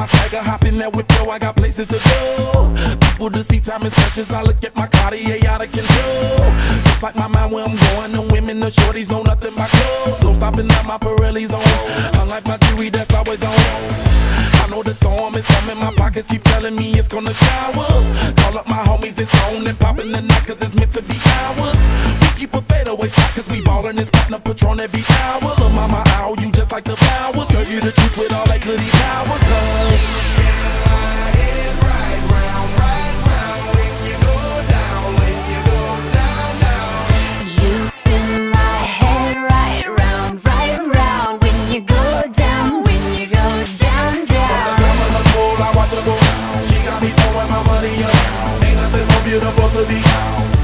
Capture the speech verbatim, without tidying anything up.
swagger, hop in that whip, yo, I got places to go. People to see, time is precious. I look at my Cartier out of control. Just like my mind where I'm going, the women, the shorties know nothing but clothes. No stopping at my Pirelli's on. Unlike my jewelry, that's always on. I know the storm is coming, my pockets keep telling me it's gonna shower. Call up my homies, it's on and popping the night, cause it's meant to be ours. We keep a fadeaway shot, cause we ballin' this platinum Patron every hour. Lil' mama, ow, you just like the flowers. Girl, you the truth with all that goody power, cause she got me throwing my money up. Ain't nothing more beautiful to be.